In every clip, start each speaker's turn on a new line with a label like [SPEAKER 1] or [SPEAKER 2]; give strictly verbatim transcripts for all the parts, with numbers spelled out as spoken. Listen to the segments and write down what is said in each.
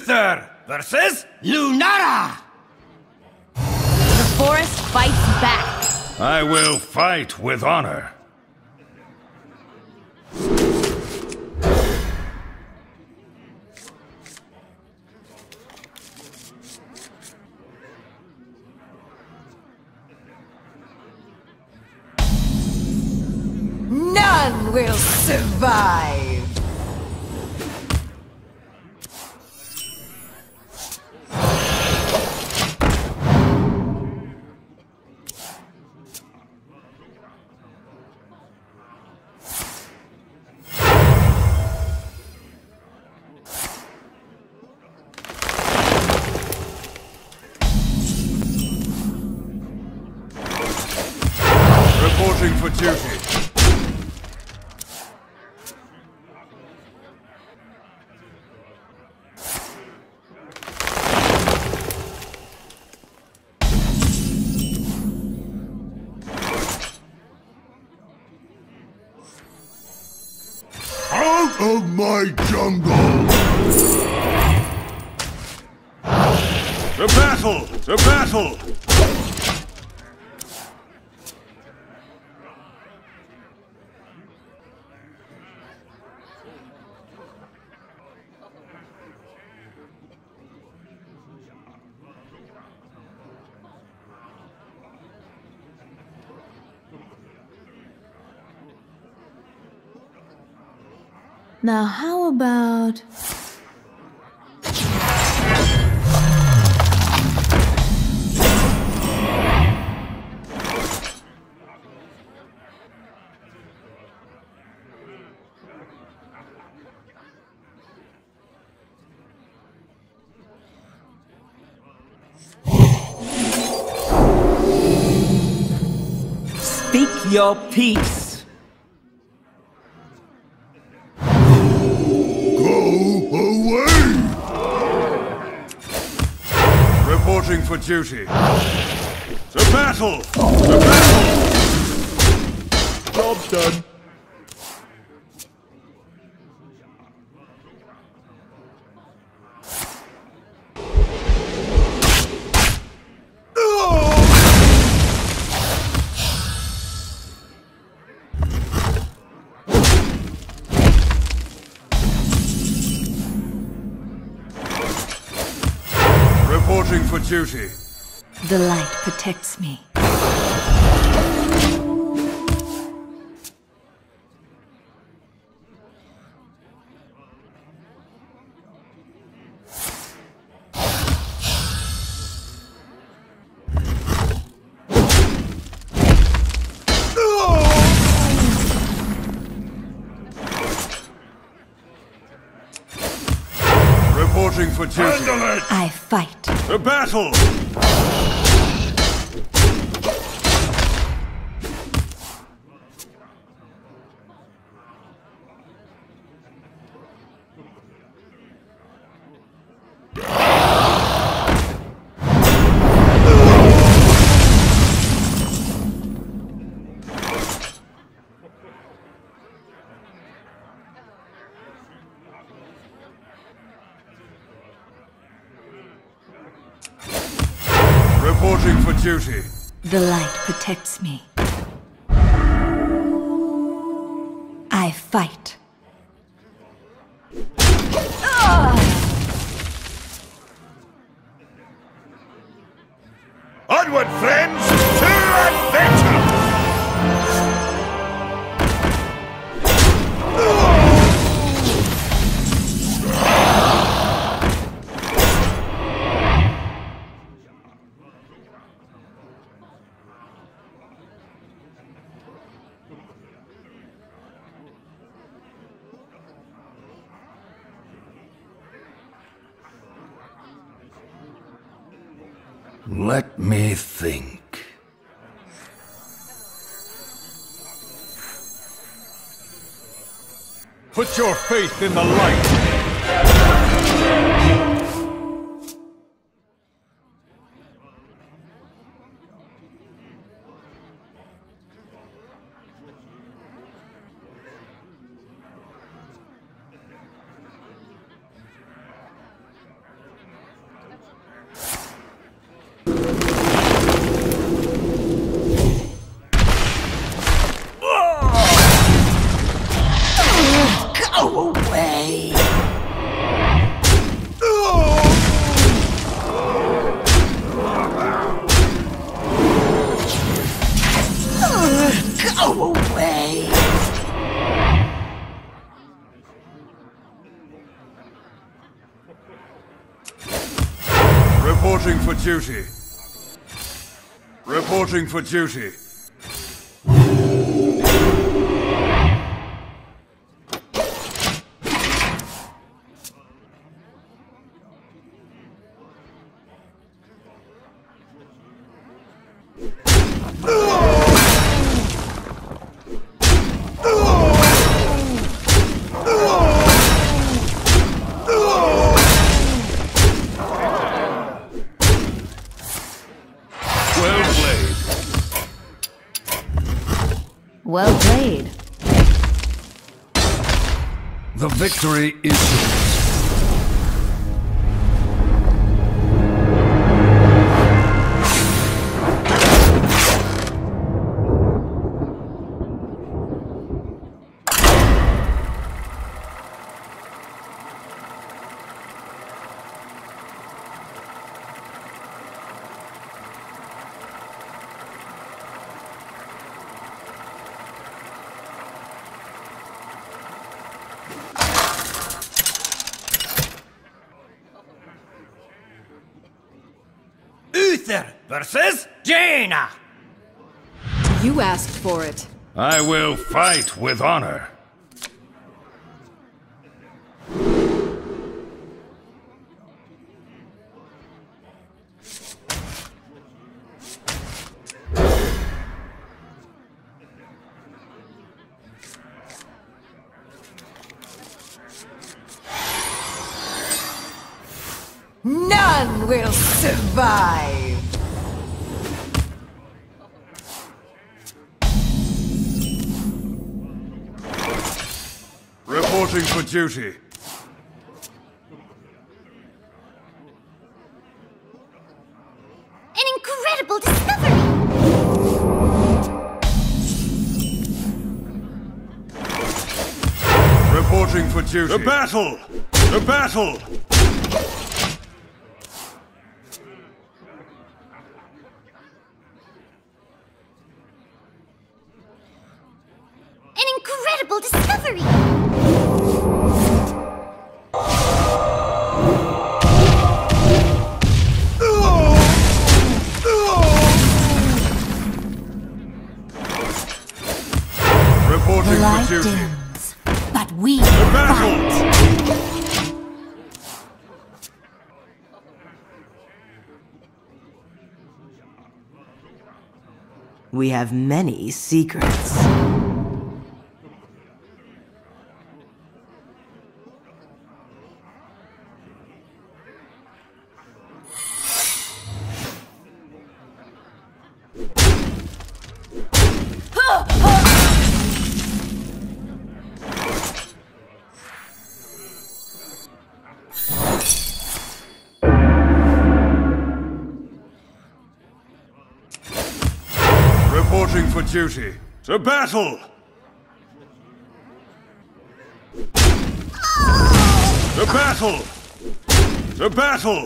[SPEAKER 1] Uther versus
[SPEAKER 2] Lunara!
[SPEAKER 3] The forest fights back.
[SPEAKER 1] I will fight with honor.
[SPEAKER 4] None will survive!
[SPEAKER 1] Reporting for duty.
[SPEAKER 5] Out of my jungle!
[SPEAKER 1] To battle! To battle!
[SPEAKER 3] Now how about...
[SPEAKER 2] Speak your peace!
[SPEAKER 5] Go away!
[SPEAKER 1] Reporting for duty. To battle! To battle!
[SPEAKER 5] Job done.
[SPEAKER 1] Reporting for duty.
[SPEAKER 3] The light protects me.
[SPEAKER 1] Reporting for duty.
[SPEAKER 5] Handle it!
[SPEAKER 3] I fight.
[SPEAKER 1] To battle! Reporting for duty.
[SPEAKER 3] The light protects me. I fight.
[SPEAKER 1] Onward, friends, to adventure!
[SPEAKER 5] Let me think.
[SPEAKER 1] Put your faith in the light! Reporting for duty. Reporting for duty.
[SPEAKER 3] Well played.
[SPEAKER 5] The victory is yours.
[SPEAKER 2] Uther versus Jaina!
[SPEAKER 4] You asked for it.
[SPEAKER 5] I will fight with honor.
[SPEAKER 4] None will survive!
[SPEAKER 1] Reporting for duty.
[SPEAKER 6] An incredible discovery!
[SPEAKER 1] Reporting for duty. The battle! The battle!
[SPEAKER 6] An incredible discovery!
[SPEAKER 1] Reporting
[SPEAKER 3] The light
[SPEAKER 1] for duty.
[SPEAKER 3] dims, but we
[SPEAKER 1] The battle!
[SPEAKER 3] fight.
[SPEAKER 2] We have many secrets.
[SPEAKER 1] Reporting for duty. To battle! To battle! To battle!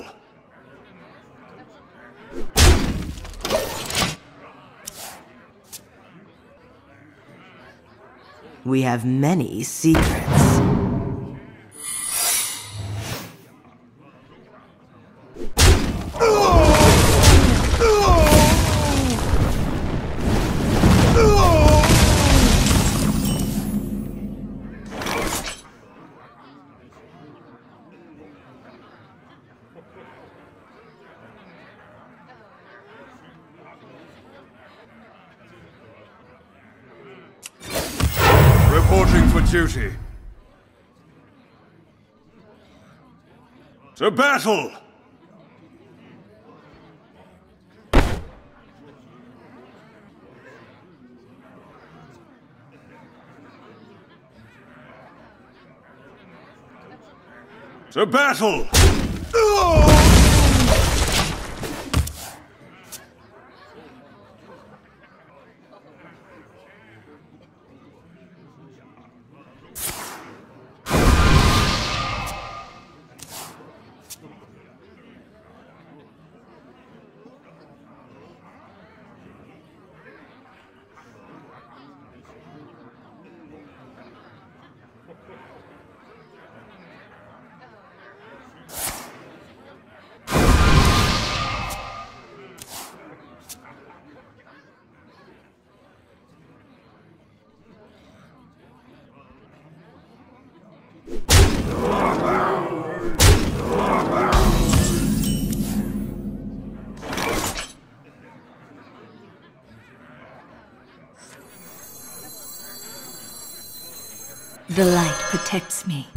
[SPEAKER 2] We have many secrets.
[SPEAKER 1] Reporting for duty. To battle! To battle!
[SPEAKER 3] The light protects me.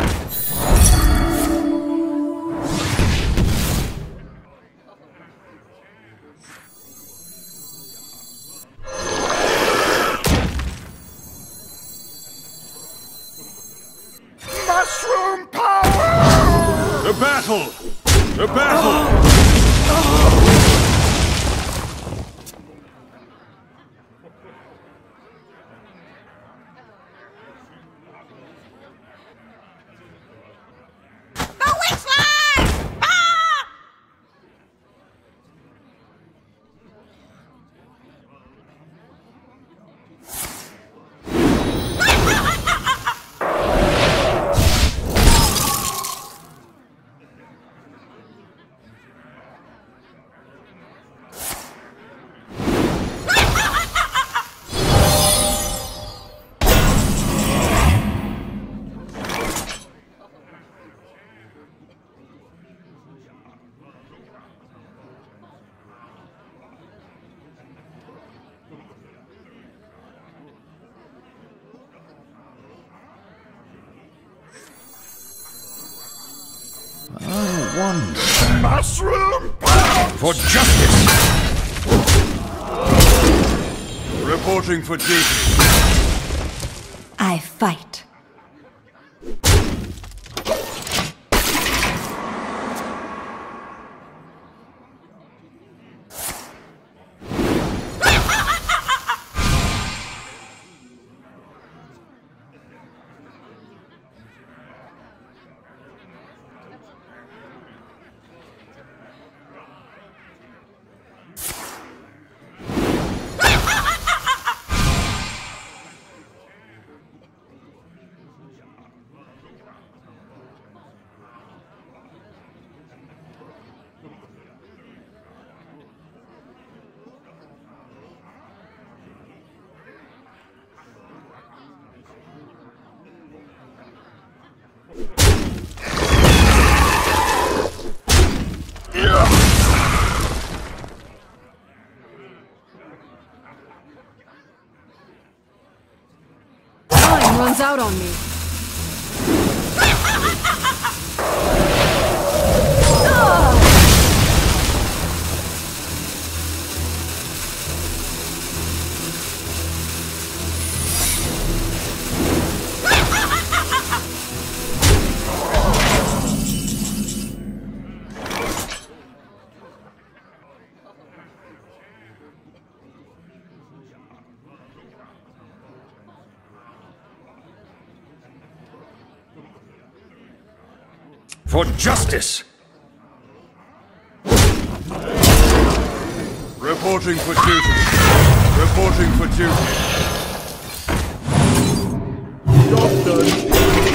[SPEAKER 5] Mushroom power!
[SPEAKER 1] The battle! The battle!
[SPEAKER 5] I wonder... Mushroom power! For justice!
[SPEAKER 1] Reporting for duty.
[SPEAKER 3] I fight.
[SPEAKER 4] Time runs out on me.
[SPEAKER 5] For justice!
[SPEAKER 1] Reporting for duty. Reporting for duty. Job done.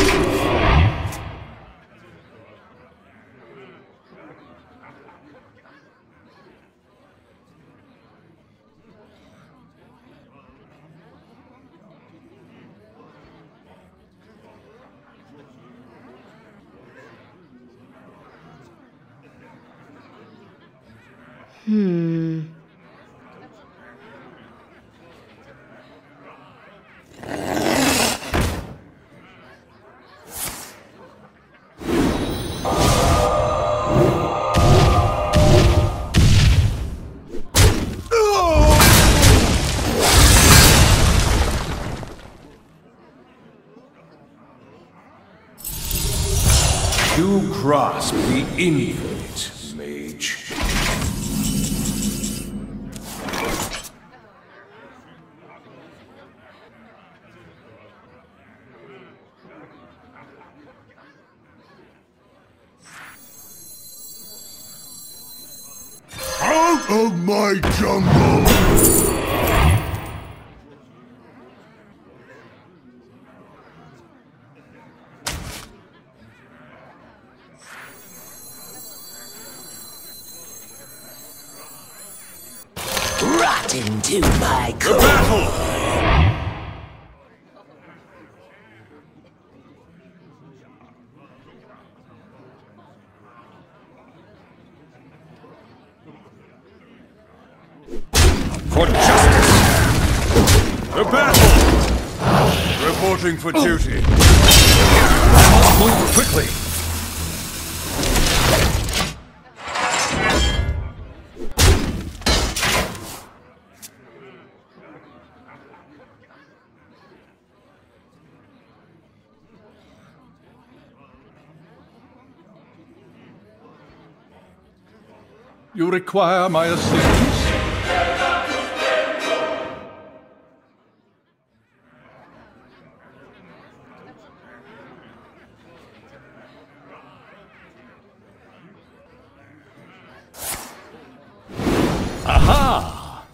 [SPEAKER 4] Hmm.
[SPEAKER 5] You grasp the infinite, mage.
[SPEAKER 1] Out of my jungle!
[SPEAKER 2] Rot into my
[SPEAKER 1] The
[SPEAKER 2] core.
[SPEAKER 1] battle!
[SPEAKER 5] For justice!
[SPEAKER 1] The battle! Reporting for duty.
[SPEAKER 5] Move quickly. You require my assistance? Aha!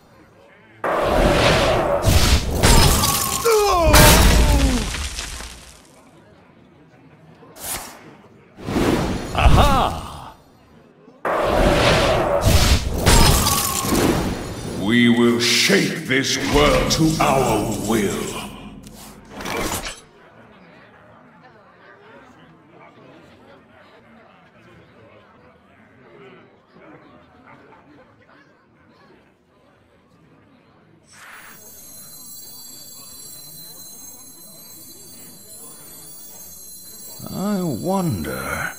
[SPEAKER 5] Aha! We will shape this world to our will. I wonder...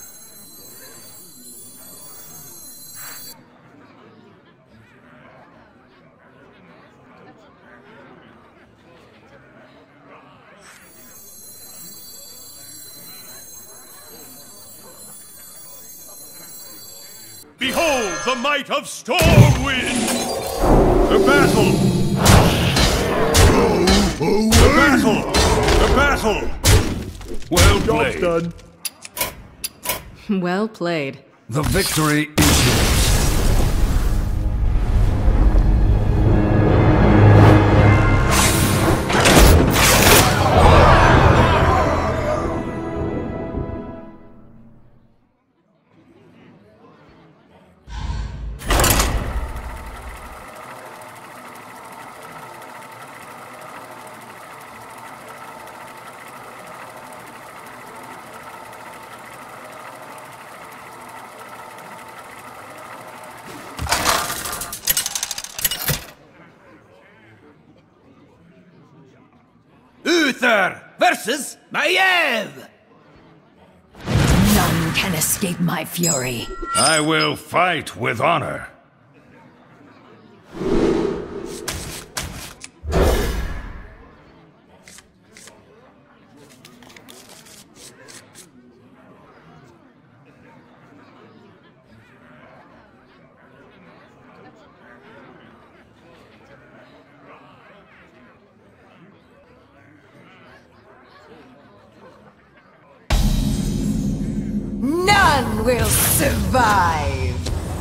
[SPEAKER 1] Behold the might of Stormwind! The battle! The battle! The battle!
[SPEAKER 5] Well played.
[SPEAKER 7] Done.
[SPEAKER 4] Well played.
[SPEAKER 5] The victory is yours.
[SPEAKER 2] Uther versus Maiev!
[SPEAKER 3] None can escape my fury.
[SPEAKER 5] I will fight with honor.
[SPEAKER 3] None will survive.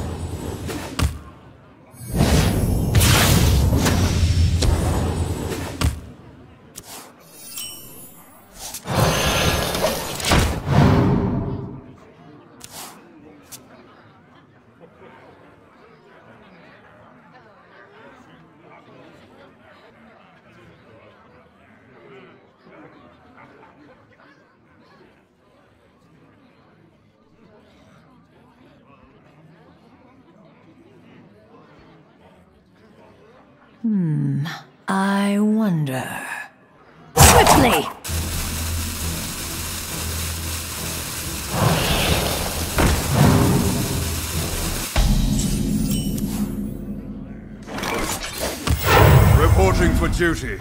[SPEAKER 3] Hmm, I wonder. Quickly!
[SPEAKER 1] Reporting for duty.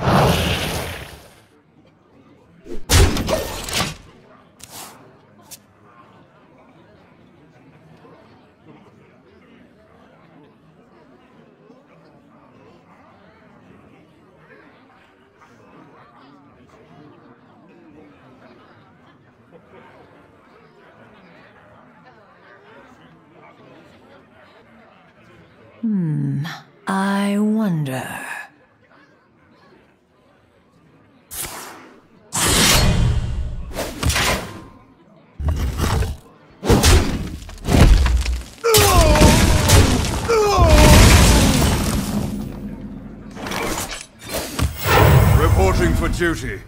[SPEAKER 3] Hmm, I wonder.
[SPEAKER 1] Reporting for duty.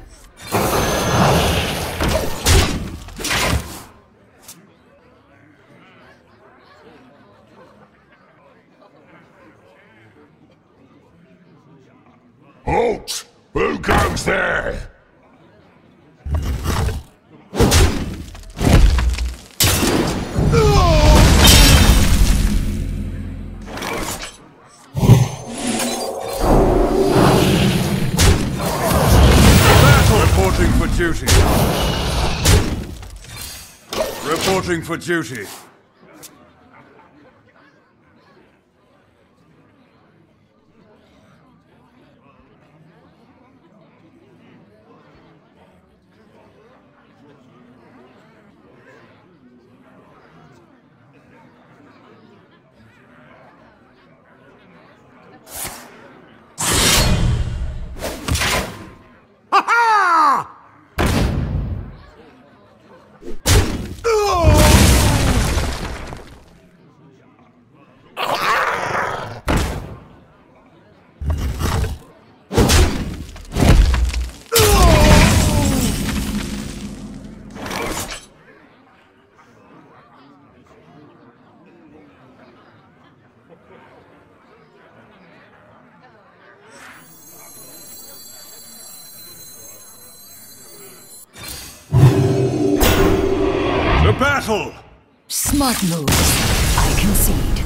[SPEAKER 5] Halt! Who goes there?
[SPEAKER 1] Reporting for duty. The battle!
[SPEAKER 3] Smart moves. I concede.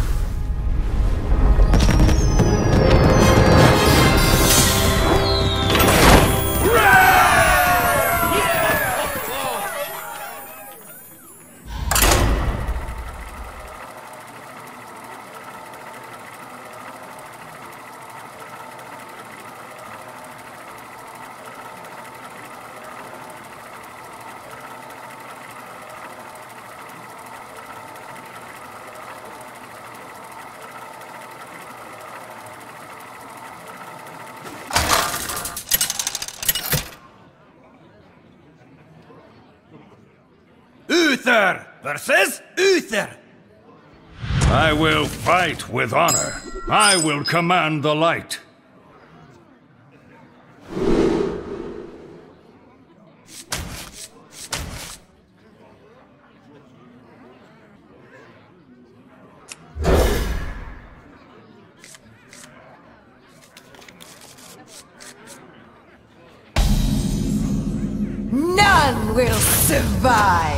[SPEAKER 2] Uther versus Uther.
[SPEAKER 5] I will fight with honor. I will command the light.
[SPEAKER 3] None will survive!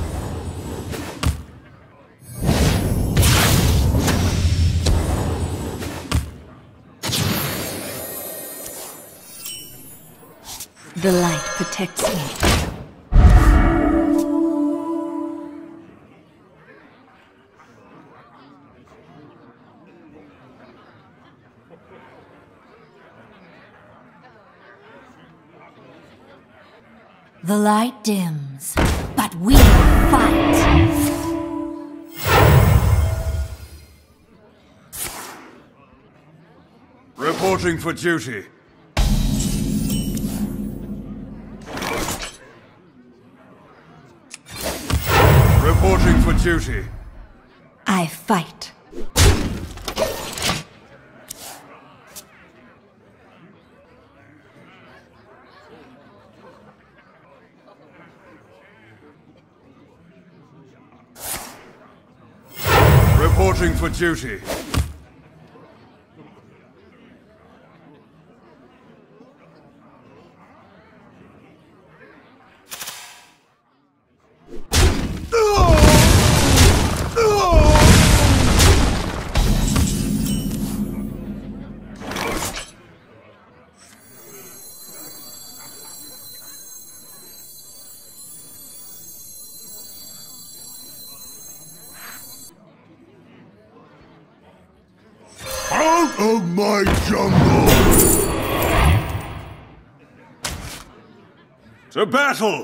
[SPEAKER 3] The light protects me. The light dims, but we fight!
[SPEAKER 1] Reporting for duty. Reporting for duty.
[SPEAKER 3] I fight.
[SPEAKER 1] Reporting for duty.
[SPEAKER 5] Out of my jungle!
[SPEAKER 1] To battle!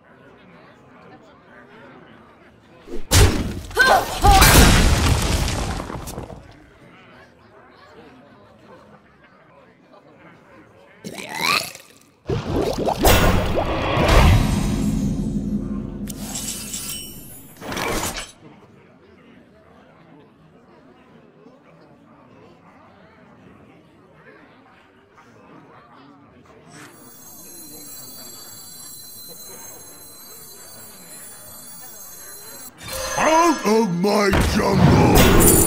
[SPEAKER 5] Out of my jungle!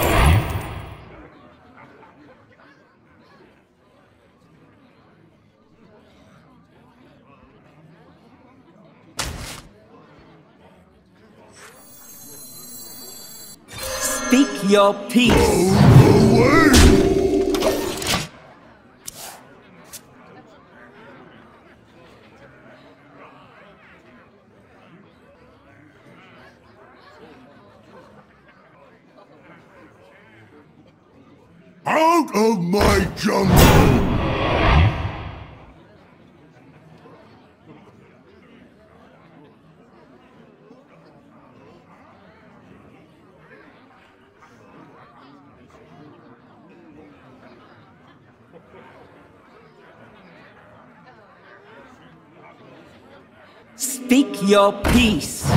[SPEAKER 2] Speak your peace.
[SPEAKER 5] Go away!
[SPEAKER 1] Out of my jungle!
[SPEAKER 2] Speak your peace.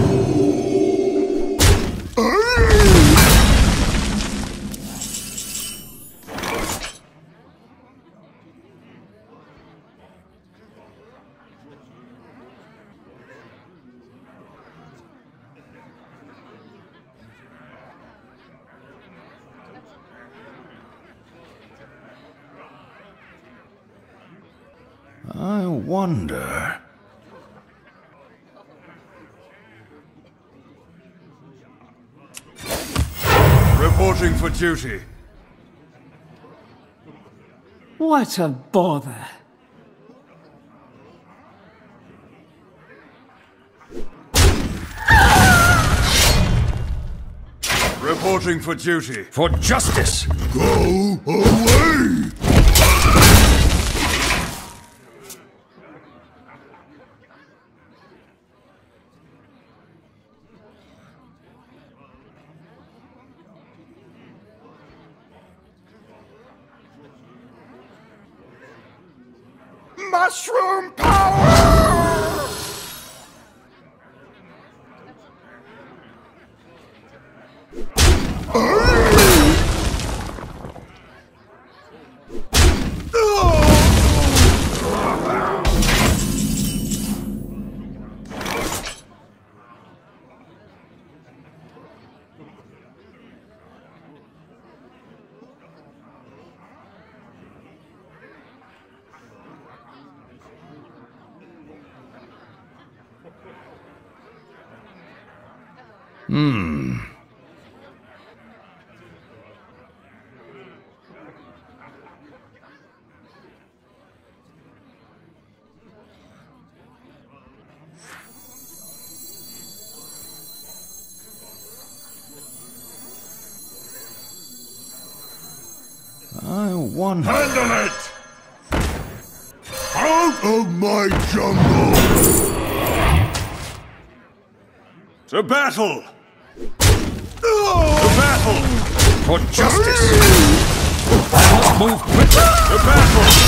[SPEAKER 5] I wonder...
[SPEAKER 1] Reporting for duty.
[SPEAKER 4] What a bother.
[SPEAKER 1] Reporting for duty.
[SPEAKER 5] For justice!
[SPEAKER 1] Go away! Mushroom power!
[SPEAKER 5] Hmm. I wonder...
[SPEAKER 1] Handle it! Out of my jungle! To battle! To battle!
[SPEAKER 5] For justice! I must move quickly!
[SPEAKER 1] To battle!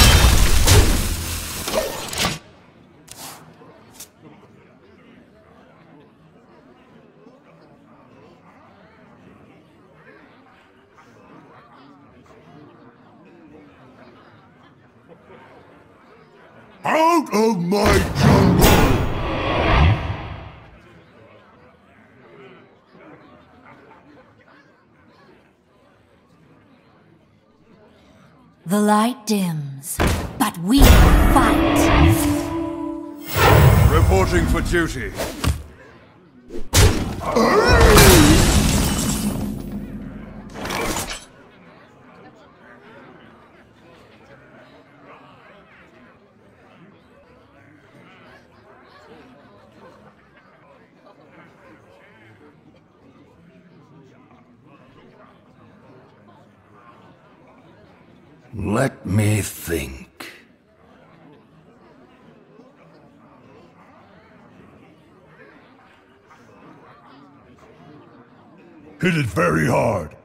[SPEAKER 1] Out of my jungle!
[SPEAKER 3] The light dims, but we fight.
[SPEAKER 1] Reporting for duty.
[SPEAKER 5] Let me think.
[SPEAKER 1] Hit it very hard.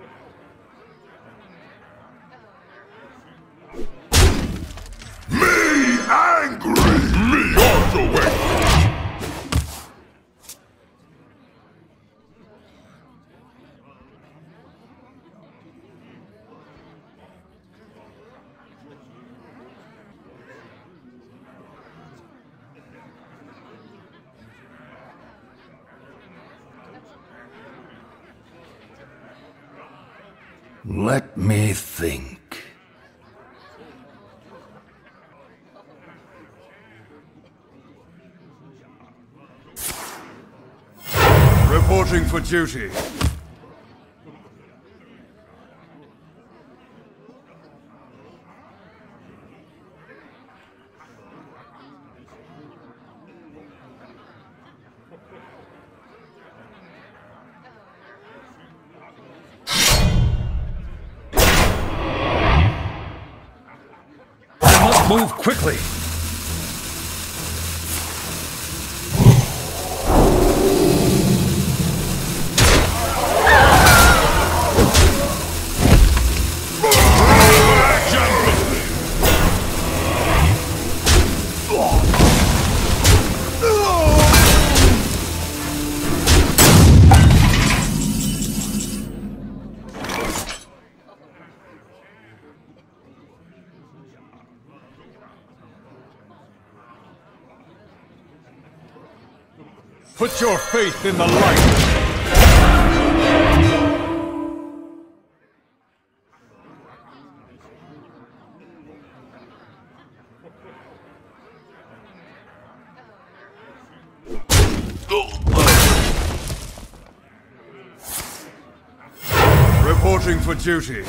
[SPEAKER 1] Me angry! Me also angry!
[SPEAKER 5] Let me think.
[SPEAKER 1] Reporting for duty.
[SPEAKER 5] Move quickly! Put your faith in the light!
[SPEAKER 1] Reporting for duty.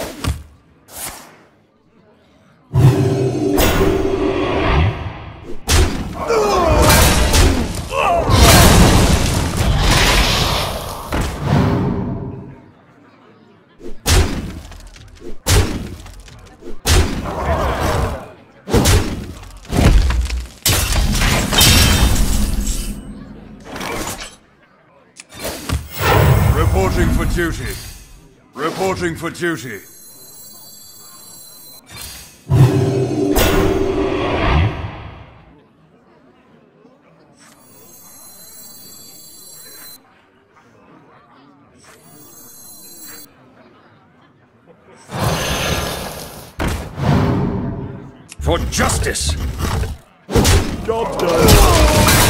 [SPEAKER 1] Reporting for duty. Reporting for duty.
[SPEAKER 5] For justice!
[SPEAKER 1] Job done.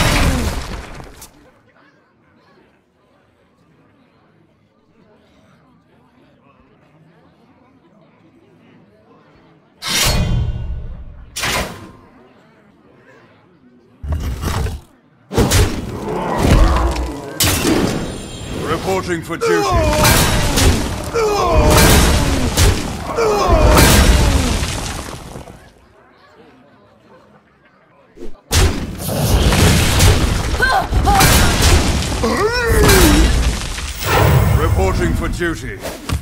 [SPEAKER 1] Reporting for duty. Reporting for duty.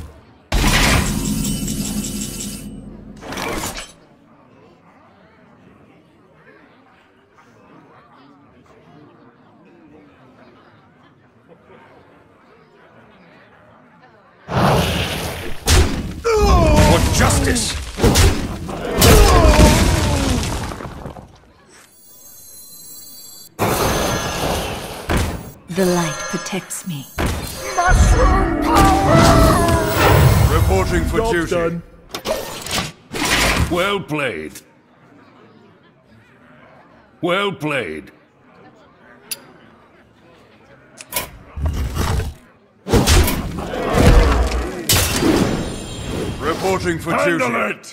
[SPEAKER 5] Justice!
[SPEAKER 3] The light protects me.
[SPEAKER 6] Mushroom power!
[SPEAKER 1] Reporting for
[SPEAKER 7] Job
[SPEAKER 1] duty.
[SPEAKER 7] done.
[SPEAKER 5] Well played. Well played.
[SPEAKER 1] Reporting for
[SPEAKER 5] Handle
[SPEAKER 1] duty.
[SPEAKER 5] it!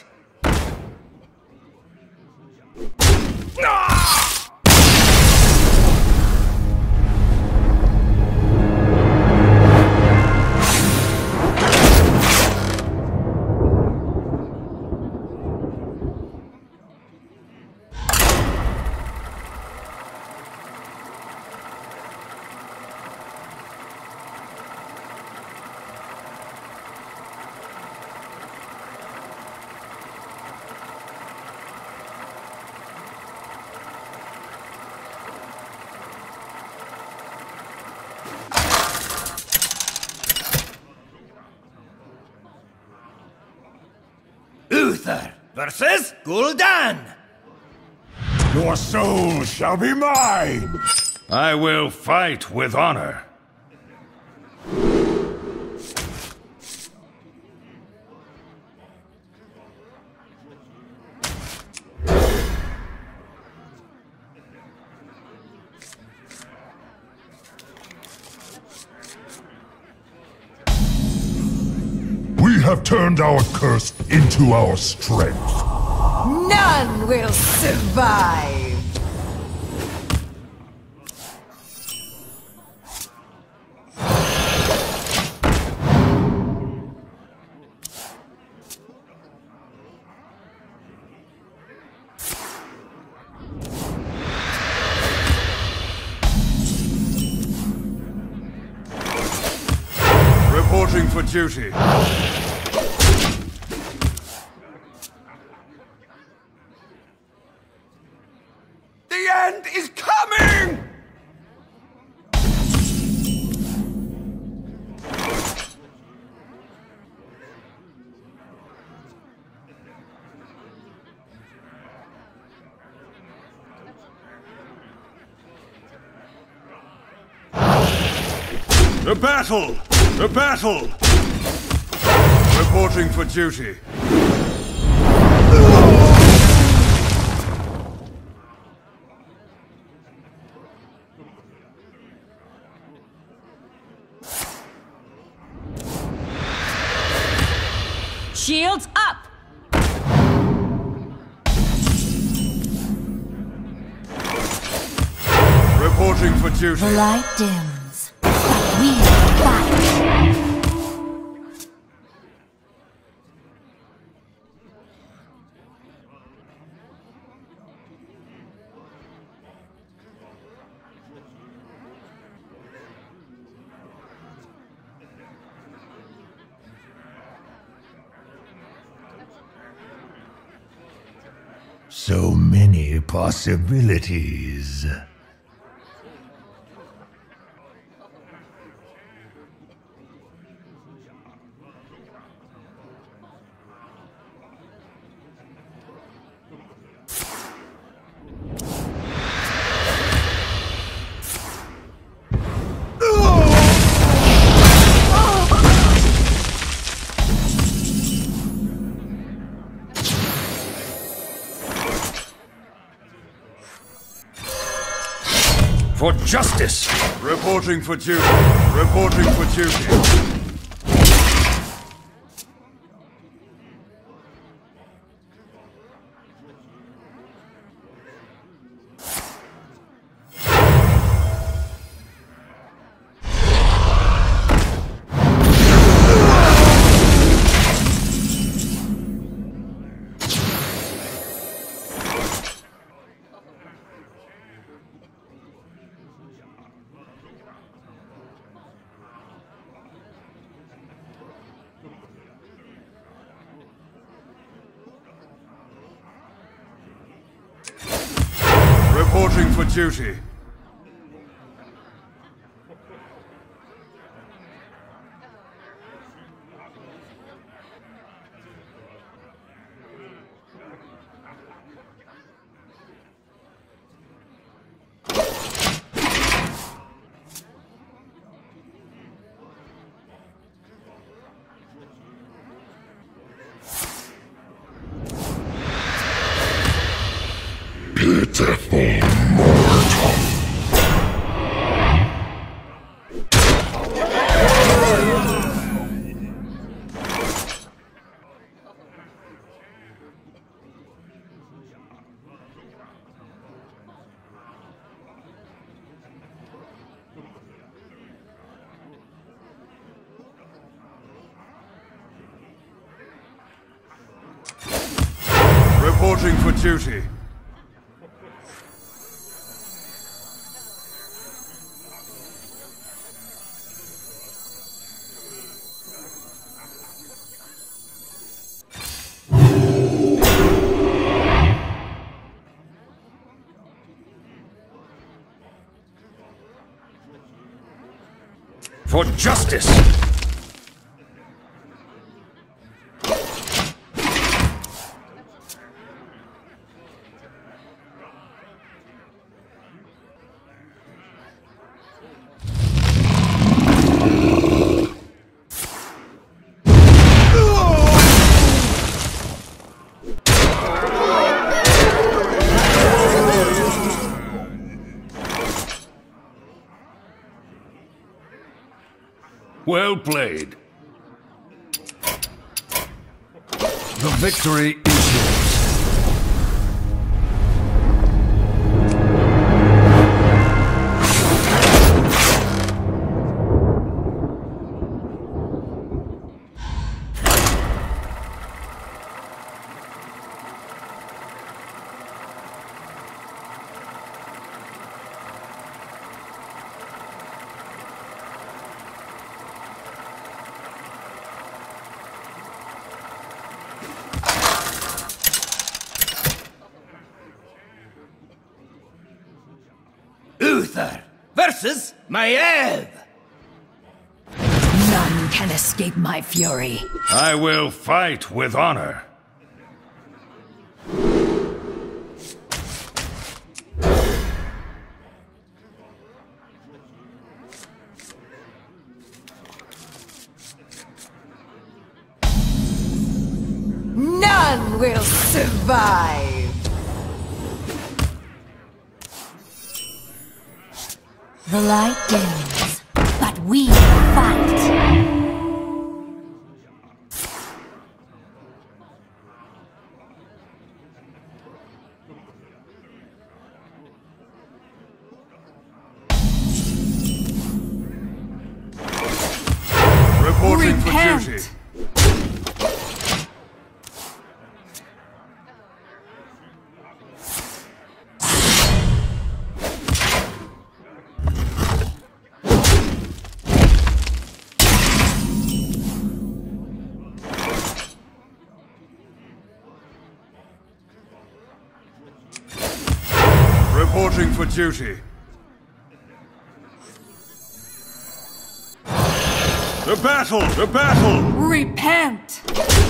[SPEAKER 2] Uther versus Gul'dan!
[SPEAKER 1] Your soul shall be mine!
[SPEAKER 5] I will fight with honor.
[SPEAKER 7] We have turned our curse into our strength.
[SPEAKER 8] None will survive!
[SPEAKER 1] Reporting for duty. A battle! A battle! Reporting for duty.
[SPEAKER 3] Shields up!
[SPEAKER 1] Reporting for duty.
[SPEAKER 3] The light dims, but we fight.
[SPEAKER 2] So many possibilities.
[SPEAKER 5] For justice!
[SPEAKER 1] Reporting for duty. Reporting for duty. Reporting for duty.
[SPEAKER 7] Pitiful mortal.
[SPEAKER 1] Reporting for duty.
[SPEAKER 5] For justice! Well played. The victory is yours.
[SPEAKER 2] Uther versus Maiev!
[SPEAKER 8] None can escape my fury.
[SPEAKER 5] I will fight with honor.
[SPEAKER 8] will survive.
[SPEAKER 3] The light dims, but we fight.
[SPEAKER 1] Reporting for
[SPEAKER 4] Repent.
[SPEAKER 1] duty. Reporting for duty. The battle! The battle!
[SPEAKER 4] Repent!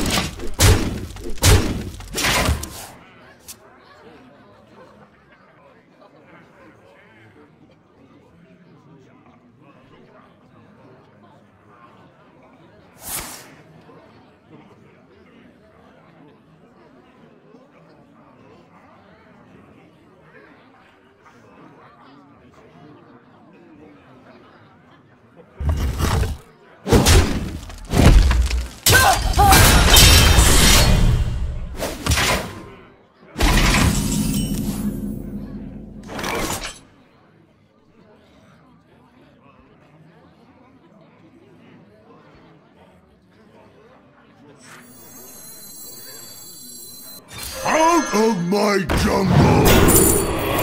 [SPEAKER 7] Out of my jungle!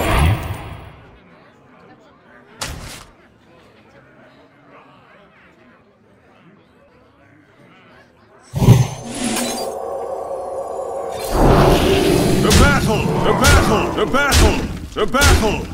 [SPEAKER 1] The battle! The battle! The battle! The battle!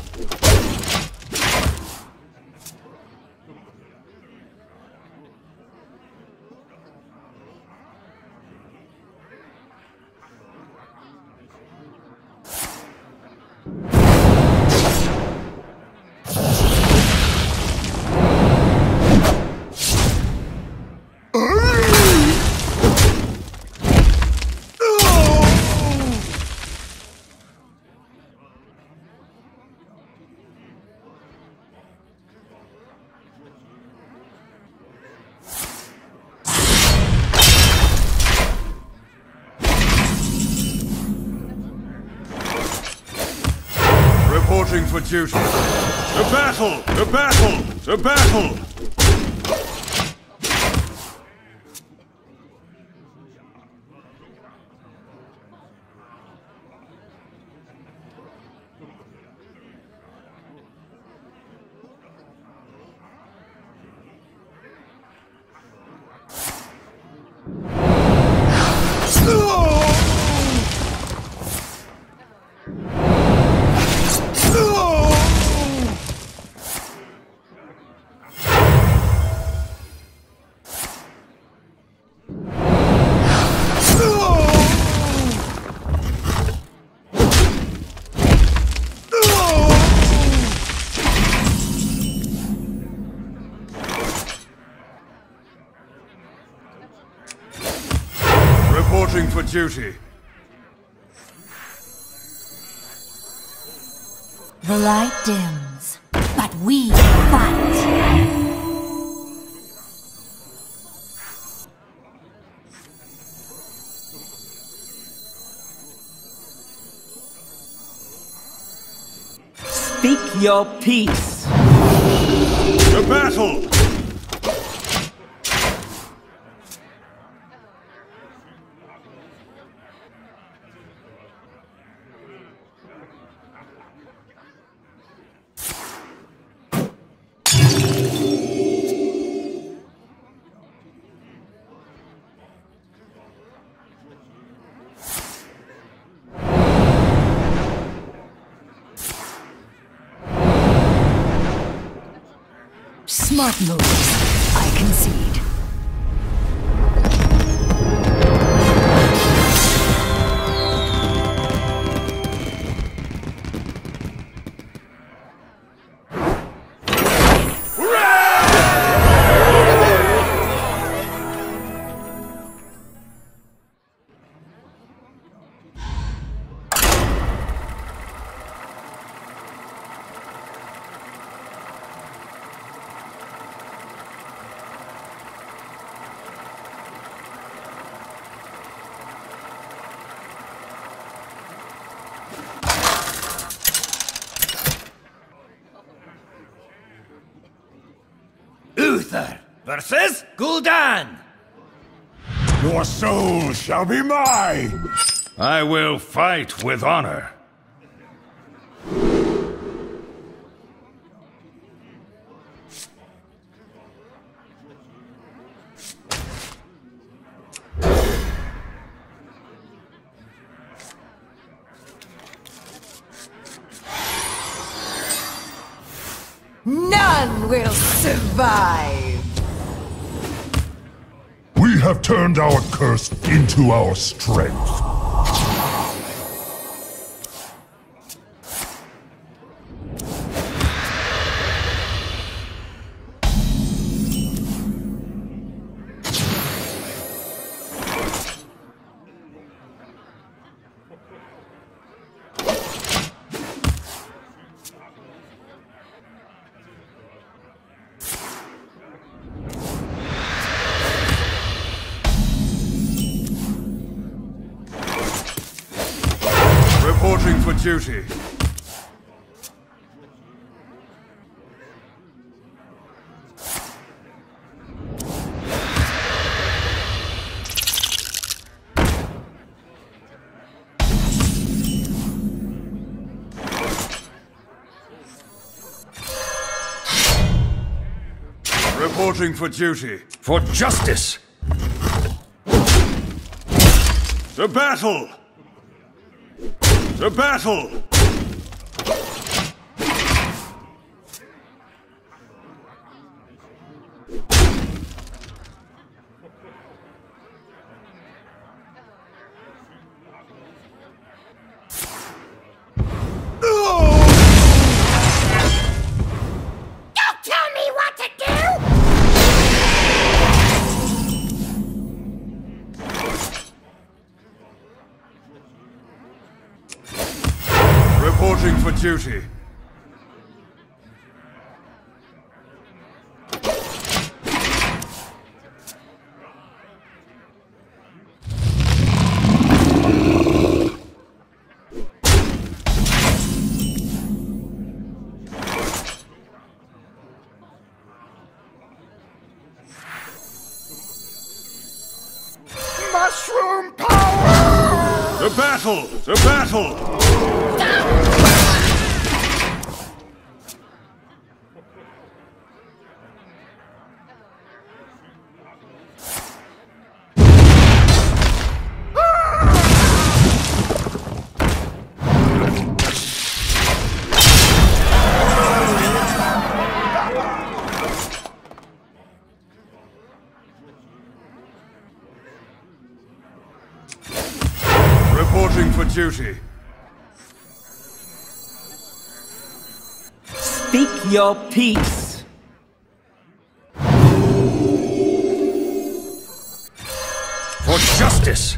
[SPEAKER 1] Reporting for duty. The battle! The battle! The battle! Reporting for duty.
[SPEAKER 3] The light dims, but we fight.
[SPEAKER 4] Speak your peace.
[SPEAKER 1] The battle!
[SPEAKER 8] Smart moves, I concede.
[SPEAKER 2] Uther versus Gul'dan.
[SPEAKER 7] Your soul shall be mine!
[SPEAKER 5] I will fight with honor.
[SPEAKER 8] None will survive!
[SPEAKER 7] We have turned our curse into our strength.
[SPEAKER 1] Reporting for duty. Reporting for duty.
[SPEAKER 5] For justice!
[SPEAKER 1] To battle! To battle!
[SPEAKER 6] Don't tell me what to do!
[SPEAKER 1] Reporting for duty.
[SPEAKER 6] Mushroom power!
[SPEAKER 1] To battle! To battle! Reporting for duty.
[SPEAKER 4] Speak your peace.
[SPEAKER 5] For justice!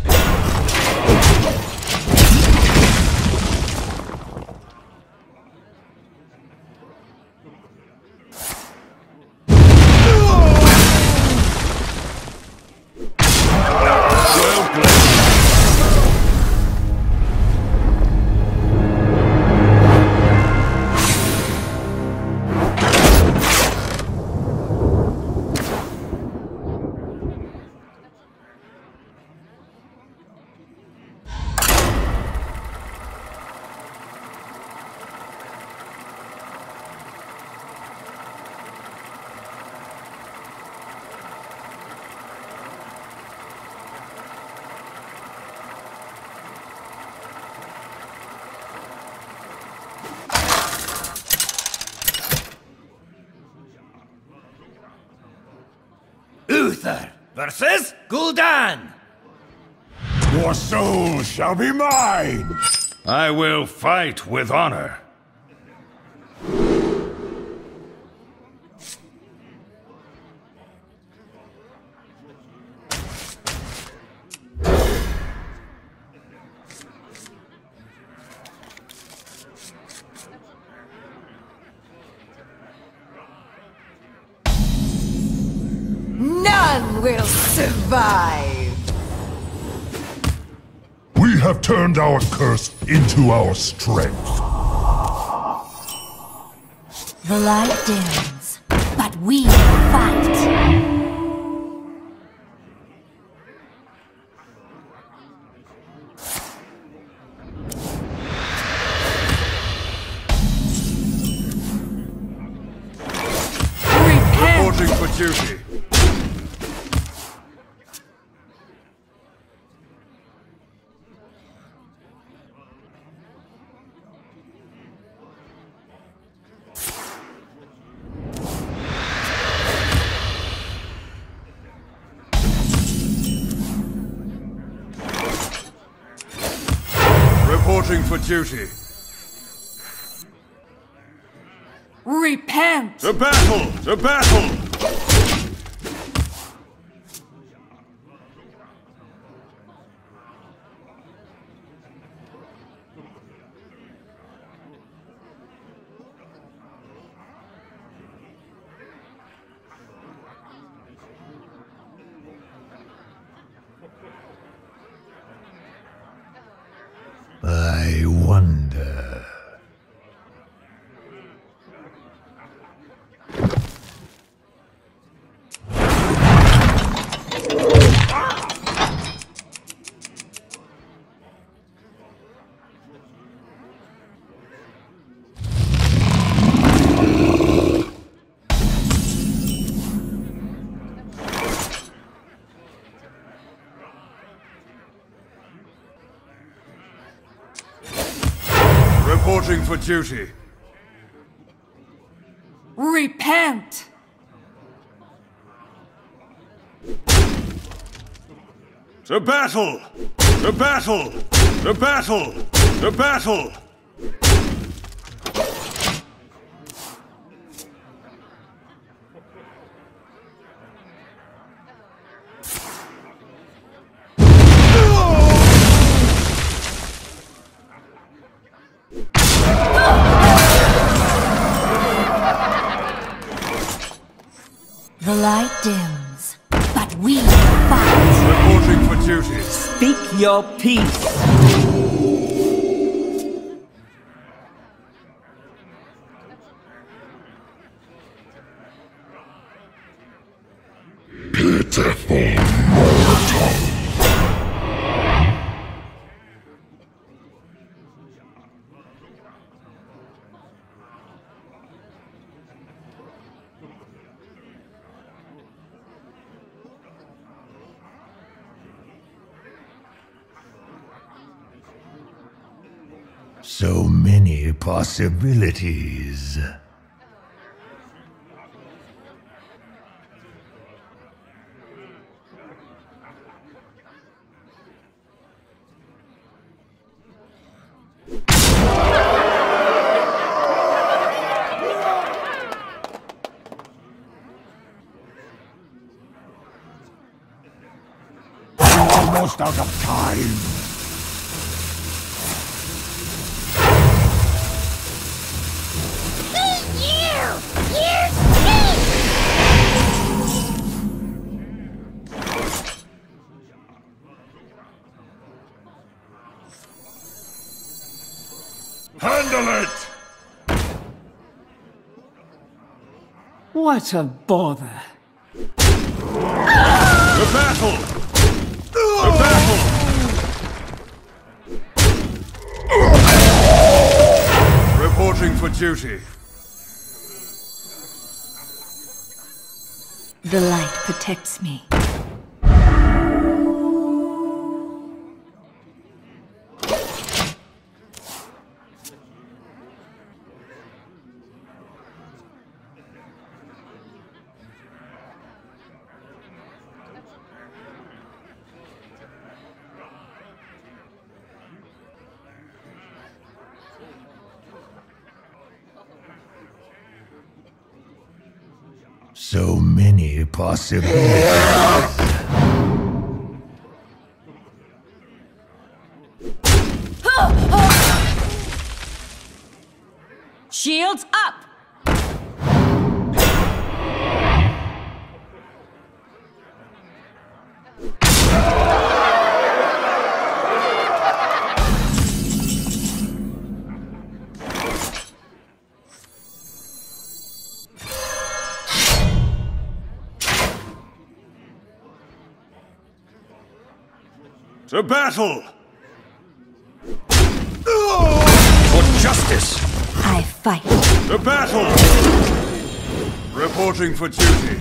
[SPEAKER 5] Well played.
[SPEAKER 2] Uther versus Gul'dan.
[SPEAKER 7] Your soul shall be mine!
[SPEAKER 5] I will fight with honor.
[SPEAKER 8] None will survive!
[SPEAKER 7] We have turned our curse into our strength.
[SPEAKER 3] The light dims, but we fight.
[SPEAKER 1] Reporting for duty.
[SPEAKER 8] Repent!
[SPEAKER 1] To battle! To battle!
[SPEAKER 9] I wonder.
[SPEAKER 1] Reporting for duty.
[SPEAKER 8] Repent!
[SPEAKER 1] To battle! To battle! To battle! To battle!
[SPEAKER 3] The light dims, but we fight.
[SPEAKER 1] Reporting for duty.
[SPEAKER 4] Speak your peace.
[SPEAKER 7] Pitiful mortal.
[SPEAKER 9] So many possibilities.
[SPEAKER 7] Almost out of time.
[SPEAKER 1] Handle it!
[SPEAKER 4] What a bother.
[SPEAKER 1] To battle! To battle! Reporting for duty.
[SPEAKER 3] The light protects me.
[SPEAKER 9] So many possibilities.
[SPEAKER 8] Shields up!
[SPEAKER 1] To battle!
[SPEAKER 5] For justice!
[SPEAKER 3] I fight.
[SPEAKER 1] To battle! Reporting for duty.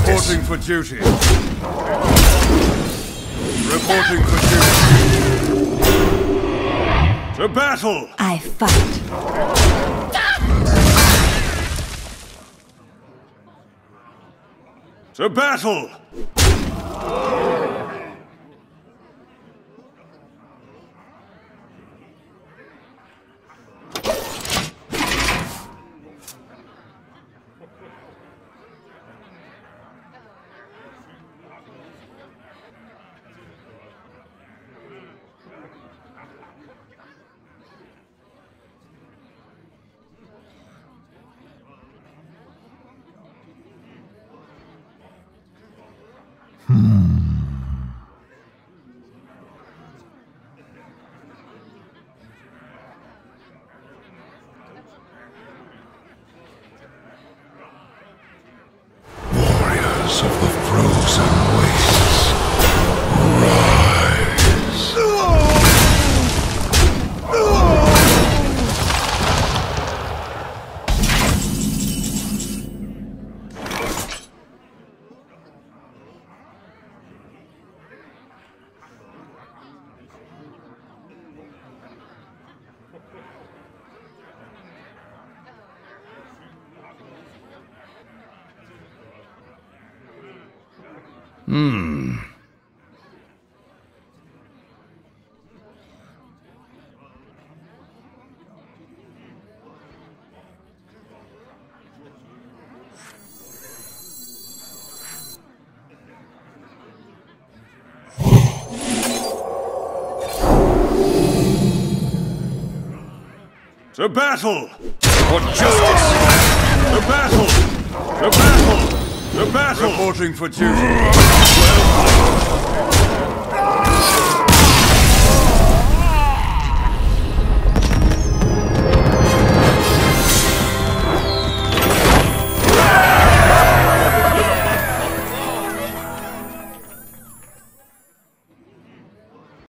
[SPEAKER 9] justice.
[SPEAKER 1] Reporting for duty. Reporting for duty. To battle!
[SPEAKER 3] I fight.
[SPEAKER 1] To battle!
[SPEAKER 9] Warriors of the frozen wastes, rise.
[SPEAKER 5] Hmm.
[SPEAKER 1] To battle!
[SPEAKER 5] For justice!
[SPEAKER 1] To battle! To battle! To battle! Reporting for duty. Well fought.